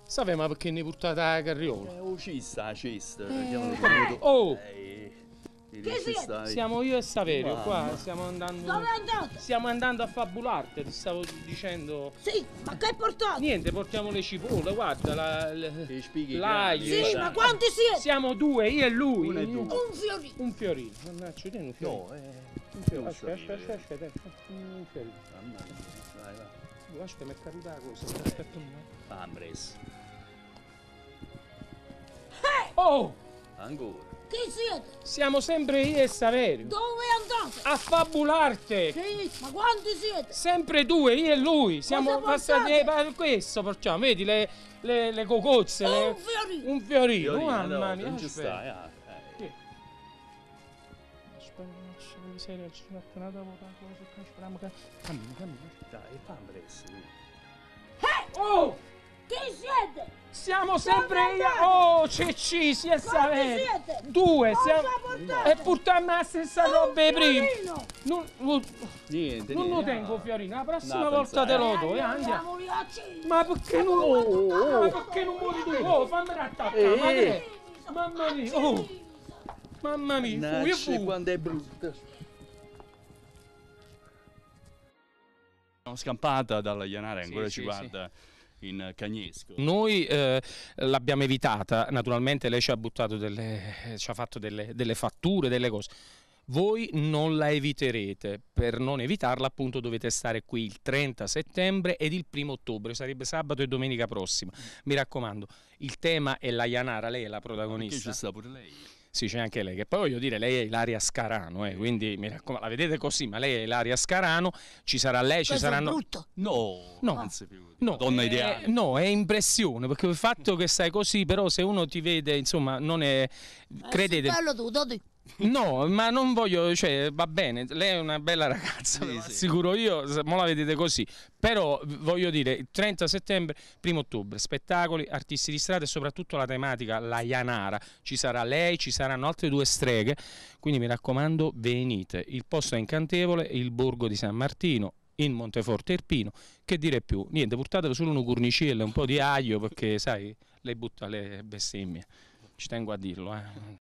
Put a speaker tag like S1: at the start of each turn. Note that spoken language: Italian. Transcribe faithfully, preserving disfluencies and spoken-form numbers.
S1: Sapeva perché ne portate la carriola?
S2: Eh, oh, ci sta, ci sta.
S1: Oh!
S2: Eh,
S3: Chi siete?
S1: Siamo io e Saverio,
S2: Mamma.
S1: qua stiamo andando.
S3: Dove andate?
S1: Stiamo andando a fabularti, ti stavo dicendo.
S3: Sì, ma che portate?
S1: Niente, portiamo le cipolle, guarda, la,
S2: Ti
S1: le-
S2: spieghi
S1: l'aglio.
S3: Sì, ma quanti siete?
S1: Siamo due, io e lui.
S2: Uno e due.
S3: Un fiorino.
S1: Un fiorino. Mannaggia, tieni un fiorino.
S2: No, eh.
S1: Un fiorino.
S2: non so
S1: Aspetta,
S2: dire.
S1: aspetta, aspetta, aspetta. Un fiorino.
S2: Mamma mia, vai, vai.
S1: Aspetta, mi è caduta la cosa. Aspetta un attimo.
S2: Ambres.
S1: Oh!
S2: Ancora.
S3: Chi siete?
S1: Siamo sempre io e Saverio.
S3: Dove andate?
S1: A fabularti.
S3: Sì, ma quanti siete?
S1: Sempre due, io e lui. Siamo
S3: Cosa
S1: passati
S3: portate?
S1: per questo, facciamo, vedi le, le, le cocozze.
S3: Un
S1: le-
S3: fiorino.
S1: Un fiorino,
S2: Fiorina,
S1: mamma
S2: no,
S1: mia.
S2: non ci
S1: aspetta.
S2: stai, ah, eh.
S1: Sì. Aspetta, non ci sei, ci sono appena dopo la cosa, speriamo che... Cammina, cammina.
S2: Dai, fa Ambres.
S1: Oh!
S3: Chi siete?
S1: Siamo sempre
S3: Dove
S1: io!
S3: andate?
S1: Oh, Cecci, si è
S3: Quanti
S1: Saverio!
S3: siete?
S1: Due,
S3: Cosa
S1: siamo...
S3: portate?
S1: E portiamo la stessa roba di prima!
S3: fiorino.
S1: Non, non,
S2: Niente,
S1: non lo
S2: niente.
S1: tengo fiorino, la prossima
S2: No,
S1: volta te
S2: pensare.
S1: lo do, eh, andiamo!
S3: Andiamo lì a Cina.
S1: Ma perché non...
S2: Oh,
S1: Ma perché non muovi tu? Oh, fammi attaccare, ma che è? Mamma mia, oh! Mamma mia, fu, io
S2: Mannaggia,
S1: fu!
S2: quando è brutta. Sono scampata dalla Ianara, ancora
S1: Sì,
S2: ci
S1: sì,
S2: guarda in cagnesco.
S1: Noi eh, l'abbiamo evitata, naturalmente lei ci ha buttato delle, ci ha fatto delle, delle fatture, delle cose. Voi non la eviterete, per non evitarla appunto dovete stare qui il trenta settembre ed il primo ottobre, sarebbe sabato e domenica prossima. Mi raccomando, il tema è la Ianara, lei è la
S2: Perché
S1: protagonista.
S2: ci sta pure lei?
S1: Sì, c'è anche lei, che poi voglio dire, lei è Ilaria Scarano, eh, quindi mi raccomando, la vedete così, ma lei è Ilaria Scarano, ci sarà lei, ci
S3: Questo è
S1: saranno...
S3: brutto.
S2: No,
S1: No.
S2: anzi più.
S1: No,
S2: Donna
S1: è-
S2: ideale.
S1: no, è impressione, perché il fatto che stai così, però se uno ti vede, insomma, non è... Credete...
S3: Bello tu, Dodi.
S1: No, ma non voglio, cioè, va bene, lei è una bella ragazza,
S2: Sì,
S1: ve lo
S2: sì.
S1: assicuro io, se mo la vedete così, però voglio dire, il trenta settembre, primo ottobre, spettacoli, artisti di strada e soprattutto la tematica, la Ianara, ci sarà lei, ci saranno altre due streghe, quindi mi raccomando, venite, il posto è incantevole, il borgo di San Martino, in Monteforte Irpino, che dire più, niente, portatelo solo un corniciello, un po' di aglio, perché sai, lei butta le bestemmie, ci tengo a dirlo, eh.